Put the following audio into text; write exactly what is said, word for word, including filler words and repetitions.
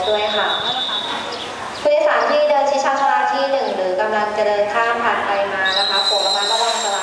ด้วยค่ะผู้โดยสารที่เดินชิดชานชาลาที่หนึ่งหรือกำลังจะเดินข้ามผ่านไปมานะคะโปรดระมัดระวังจ